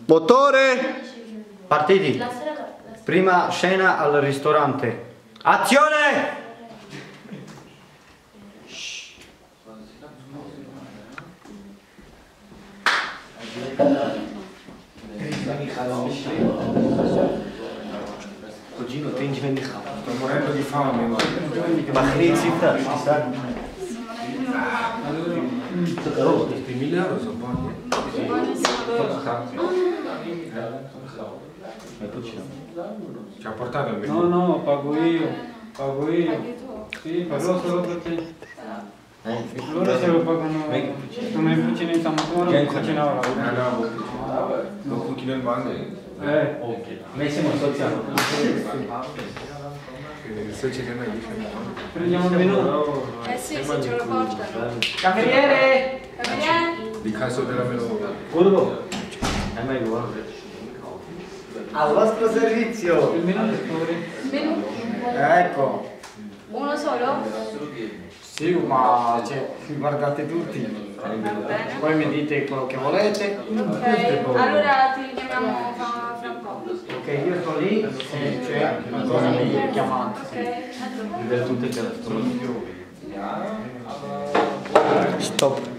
Motore! Partiti. Prima scena al ristorante. Azione! Cugino, te in sto morendo di fame, ma zitta, si sa. Questi 1000 euro sono buoni. Ci ha portato il menù? No, pago io. Sì, parlo solo per te. Loro se lo pagano come cucina in stamattina, non cucinava. Non cucino il mando. Massimo soziale. Se ci viene Prendiamo il menù. Sì, se ce lo portano. Cameriere! di caso della melone. Curvo! È meglio, al vostro servizio! Il menù è fuori. Menù? Ecco! Uno solo? Sì, ma cioè, guardate tutti. Va bene. Poi mi dite quello che volete. Ok, allora ti chiamiamo fra un po'. Ok, io sto lì e c'è una cosa mi chiamate. Ok. Per tutte le Stop.